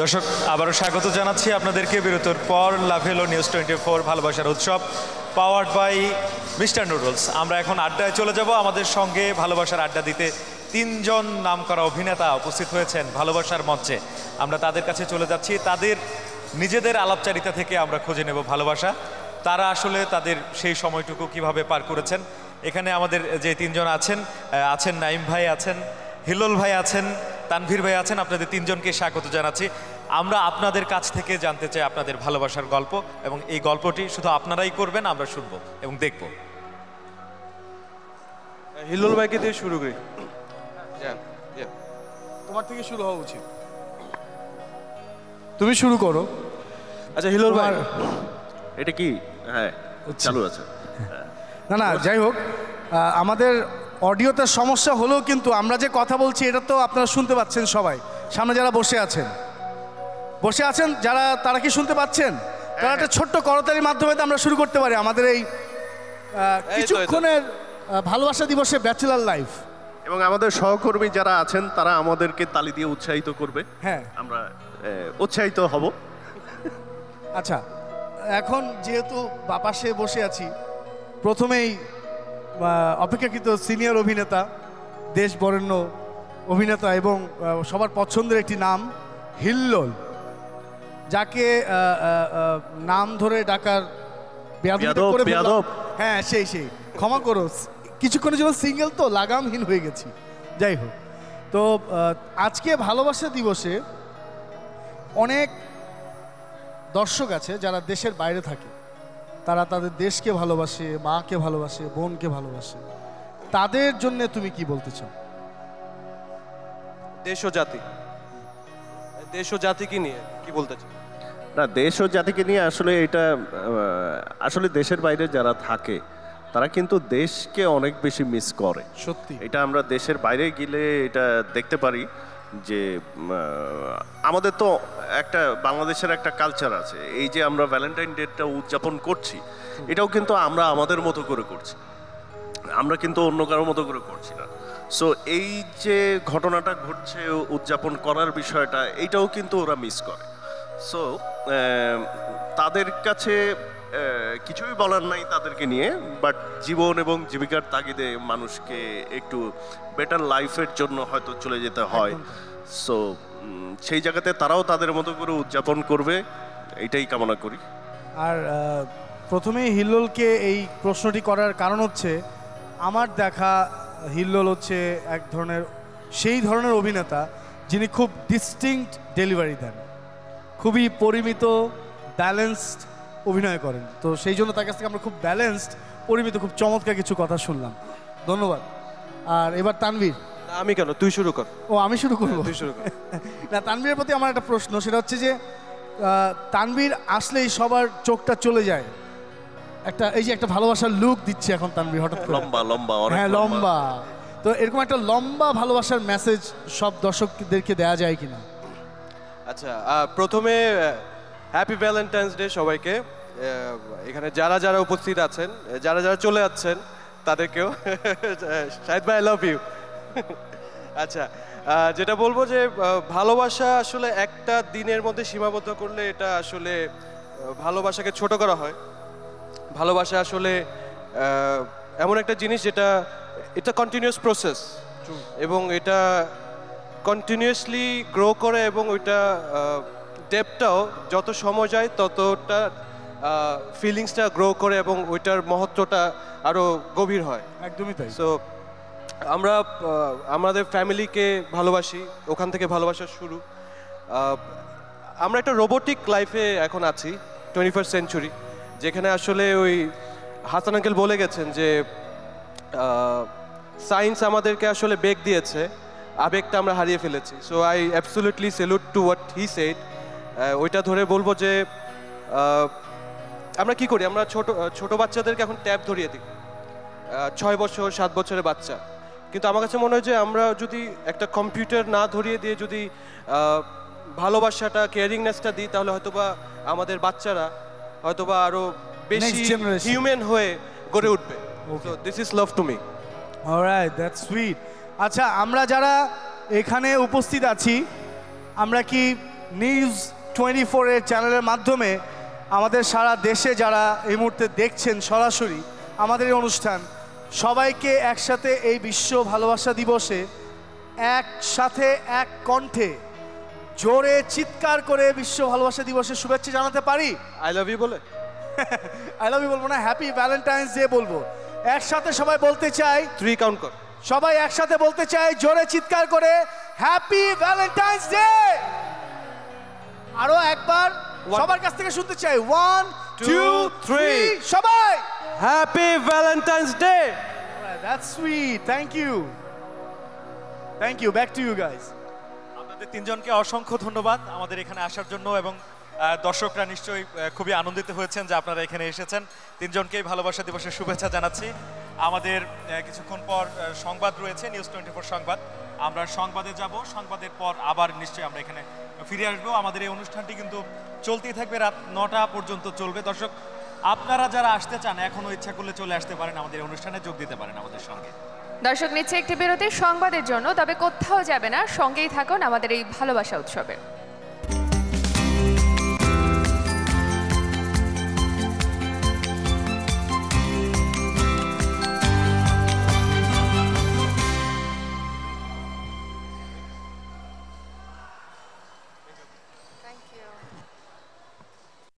দর্শক আবারও স্বাগত জানাচ্ছি আপনাদেরকে বিরতির পর লাভেলো নিউজ 24 ভালোবাসার উৎসব পাওয়ার্ড বাই মিস্টার নুডলস। আমরা এখন আড্ডায় চলে যাব। আমাদের সঙ্গে ভালোবাসার আড্ডা দিতে তিনজন নামকরা অভিনেতা উপস্থিত হয়েছেন ভালোবাসার মঞ্চে। আমরা তাদের কাছে চলে যাচ্ছি। তাদের নিজেদের আলাপচারিতা থেকে আমরা খুঁজে নেব ভালোবাসা, তারা আসলে তাদের সেই সময়টুকু কিভাবে পার করেছেন। এখানে আমাদের যে তিনজন আছেন নাইম ভাই আছেন, হিলোল ভাই আছেন, তানভীর ভাই আছেন। আপনাদের তিনজনকে স্বাগত জানাচ্ছি। আমরা আপনাদের কাছ থেকে জানতে চাই আপনাদের ভালোবাসার গল্প, এবং এই গল্পটি শুধু আপনারাই করবেন, আমরা শুনবো এবং দেখব। হিলোল ভাইকে দিয়ে শুরু করি। তোমার থেকে শুরু হওয়া উচিত, তুমি শুরু করো। আচ্ছা হিলোল ভাই, এটা কি? হ্যাঁ চালু আছে। না যাই হোক, আমাদের অডিওতে সমস্যা হলেও কিন্তু আমরা যে কথা বলছি এটা তো আপনারা শুনতে পাচ্ছেন সবাই। সামনে যারা বসে আছেন যারা, তারা কি শুনতে পাচ্ছেন? তারা একটা ছোট্ট করতালির মাধ্যমে আমরা শুরু করতে পারি আমাদের এই কিছুক্ষণের ভালোবাসা দিবসে ব্যাচেলার লাইফ। এবং আমাদের সহকর্মী যারা আছেন তারা আমাদেরকে তালি দিয়ে উৎসাহিত করবে। হ্যাঁ, আমরা উৎসাহিত হব। আচ্ছা, এখন যেহেতু পাশে বসে আছি, প্রথমেই অপেক্ষাকৃত সিনিয়র অভিনেতা, দেশ বরেণ্য অভিনেতা এবং সবার পছন্দের একটি নাম হিল্লোল, যাকে নাম ধরে ডাকার বেয়াদব। হ্যাঁ সেই ক্ষমা করো, কিছুক্ষণের জন্য সিঙ্গেল তো লাগামহীন হয়ে গেছি। যাই হোক, তো আজকে ভালোবাসা দিবসে অনেক দর্শক আছে যারা দেশের বাইরে থাকে, তারা তাদের দেশকে ভালোবাসে, মাকে ভালোবাসে, বোনকে ভালোবাসে। তাদের জন্য তুমি কি বলতে চাও? দেশ ও জাতিকে নিয়ে কি বলতে চাও? না, দেশ ও জাতিকে নিয়ে আসলে এটা আসলে দেশের বাইরে যারা থাকে তারা কিন্তু দেশকে অনেক বেশি মিস করে। সত্যি, এটা আমরা দেশের বাইরে গেলে এটা দেখতে পারি যে আমাদের তো একটা বাংলাদেশের একটা কালচার আছে। এই যে আমরা ভ্যালেন্টাইন ডেটা উদযাপন করছি, এটাও কিন্তু আমরা আমাদের মতো করে করছি, আমরা কিন্তু অন্য কারোর মতো করে করছি না। সো এই যে ঘটনাটা ঘটছে উদযাপন করার বিষয়টা, এইটাও কিন্তু ওরা মিস করে। সো তাদের কাছে কিছুই বলার নাই তাদেরকে নিয়ে, বাট জীবন এবং জীবিকার তাগিদে মানুষকে একটু বেটার লাইফের জন্য হয়তো চলে যেতে হয়। সো সেই জায়গাতে তারাও তাদের মতো করে উদযাপন করবে, এইটাই কামনা করি। আর প্রথমেই হিল্লোলকে এই প্রশ্নটি করার কারণ হচ্ছে, আমার দেখা হিল্লোল হচ্ছে এক ধরনের সেই ধরনের অভিনেতা যিনি খুব ডিস্টিংক্ট ডেলিভারি দেন, খুবই পরিমিত ব্যালেন্সড অভিনয় করেন। তো সেই জন্য তার কাছ থেকে আমরা খুব ব্যালেন্সড, পরিমিত, খুব চমৎকার কিছু কথা শুনলাম। ধন্যবাদ। আর এবার তানভীর। আমি কেন, তুই শুরু কর। ও, আমি শুরু করবো? তুই শুরু কর। না, তানভীরের প্রতি আমার একটা প্রশ্ন, সেটা হচ্ছে যে তানভীর আসলেই সবার চোখটা চলে যায়, এই যে একটা ভালোবাসার লুক দিচ্ছে এখন তানভীর হঠাৎ করে, লম্বা। হ্যাঁ লম্বা। তো এরকম একটা লম্বা ভালোবাসার মেসেজ সব দর্শকদেরকে দেওয়া যায় কিনা? আচ্ছা, প্রথমে হ্যাপি ভ্যালেন্টাইন্স ডে সবাইকে। এখানে যারা যারা উপস্থিত আছেন, যারা যারা চলে যাচ্ছেন তাদেরকেও শাহিদ ভাই, আই লাভ ইউ। আচ্ছা, যেটা বলবো যে ভালোবাসা আসলে একটা দিনের মধ্যে সীমাবদ্ধ করলে এটা আসলে ভালোবাসাকে ছোট করা হয়। ভালোবাসা আসলে এমন একটা জিনিস যেটা এটা কন্টিনিউয়াস প্রসেস, এবং এটা কন্টিনিউয়াসলি গ্রো করে, এবং ওইটা ডেপটাও যত সময় যায় ততটা ফিলিংসটা গ্রো করে, এবং ওইটার মহত্বটা আরও গভীর হয়। একদমই তাই। সো আমরা আমাদের ফ্যামিলিকে ভালোবাসি, ওখান থেকে ভালোবাসা শুরু। আমরা একটা রোবোটিক লাইফে এখন আছি, 21st সেঞ্চুরি, যেখানে আসলে ওই হাসান আঙ্কেল বলে গেছেন যে সায়েন্স আমাদেরকে আসলে বেগ দিয়েছে, আবেগটা আমরা হারিয়ে ফেলেছি। So I absolutely salute to what he said. ওইটা ধরে বলবো যে আমরা কি করি, আমরা ছোট বাচ্চাদেরকে এখন ট্যাব ধরিয়ে দিই, 6 বছর 7 বছরের বাচ্চা। কিন্তু আমার কাছে মনে হয় যে আমরা যদি একটা কম্পিউটার না ধরিয়ে দিয়ে যদি ভালোবাসাটা, কেয়ারিংনেসটা দিই, তাহলে হয়তোবা আমাদের বাচ্চারা হয়তোবা আরো বেশি হিউম্যান হয়ে গড়ে উঠবে। So this is love to me. Alright, that's sweet. আচ্ছা, আমরা যারা এখানে উপস্থিত আছি, আমরা কি NEWS24 এর চ্যানেলের মাধ্যমে আমাদের সারা দেশে যারা এই মুহূর্তে দেখছেন সরাসরি আমাদের এই অনুষ্ঠান, সবাইকে একসাথে এই বিশ্ব ভালোবাসা দিবসে একসাথে এক কণ্ঠে জোরে চিৎকার করে বিশ্ব ভালোবাসা দিবসের শুভেচ্ছা জানাতে পারি? আই লাভ ইউ বলে আই লাভ ইউ বলবো না, হ্যাপি ভ্যালেন্টাইন্স ডে বলবো। একসাথে সবাই বলতে চাই, 3 কাউন্ট কর। সবাই একসাথে বলতে চাই জোরে চিৎকার করে হ্যাপি ভ্যালেন্টাইন্স ডে। আরো একবার সবার কাছ থেকে শুনতে চাই, 1 2 3 সবাই happy Valentine's day. That's sweet, thank you, thank you, back to you guys. আপনাদের তিনজনকে অসংখ্য ধন্যবাদ আমাদের এখানে আসার জন্য, এবং দর্শকরা নিশ্চয়ই খুবই আনন্দিত হয়েছেন যে আপনারা এখানে এসেছেন। তিনজনকেই ভালোবাসা দিবসের শুভেচ্ছা জানাচ্ছি। আমাদের কিছুক্ষণ পর সংবাদ রয়েছে, NEWS24 সংবাদ। আমরা সংবাদে যাব, সংবাদের পর আবার নিশ্চয়ই আমরা এখানে ফিরে আসবো। আমাদের এই অনুষ্ঠানটি কিন্তু চলতেই থাকবে, রাত 9টা পর্যন্ত চলবে। দর্শক, আপনারা যারা আসতে চান এখনও ইচ্ছা করলে চলে আসতে পারেন, আমাদের এই অনুষ্ঠানে যোগ দিতে পারেন আমাদের সঙ্গে। দর্শক নিচ্ছে একটি বিরতি সংবাদের জন্য, তবে কোথাও যাবে না, সঙ্গেই থাকুন আমাদের এই ভালোবাসা উৎসবে।